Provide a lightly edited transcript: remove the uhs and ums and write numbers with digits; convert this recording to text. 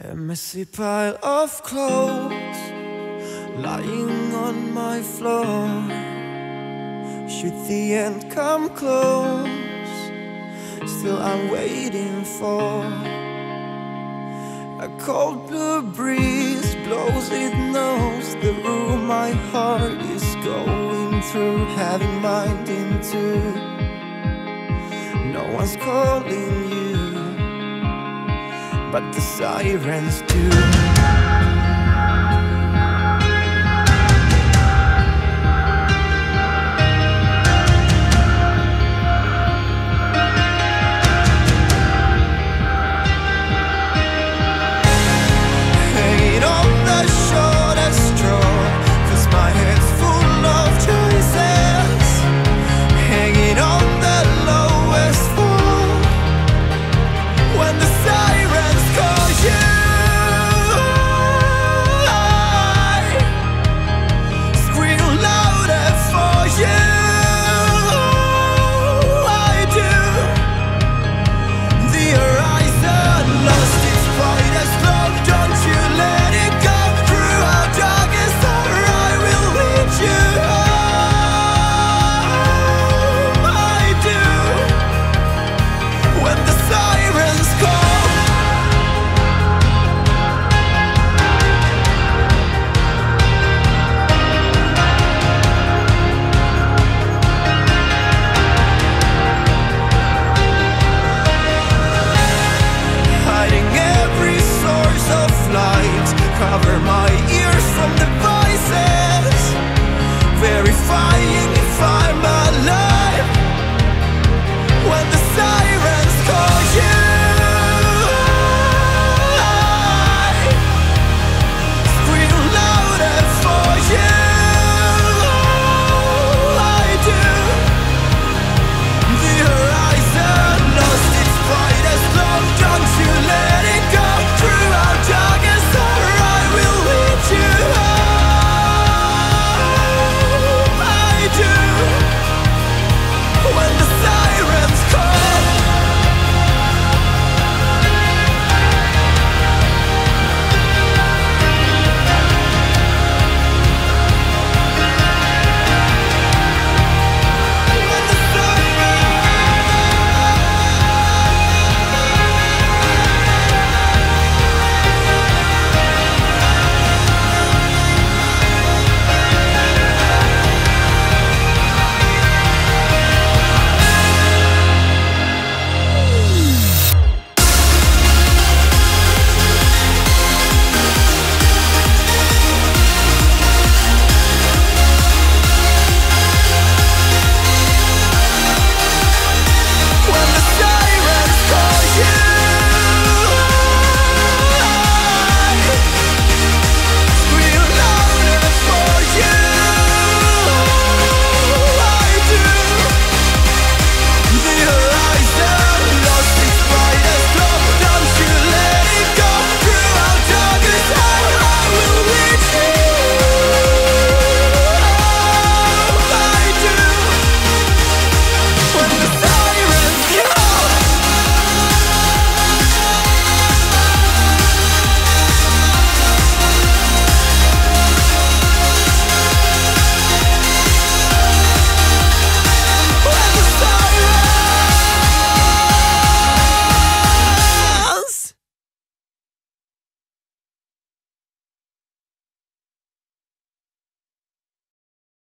A messy pile of clothes lying on my floor. Should the end come close, still I'm waiting for. A cold blue breeze blows, it knows the room my heart is going through, having mind into. No one's calling you, but the sirens do.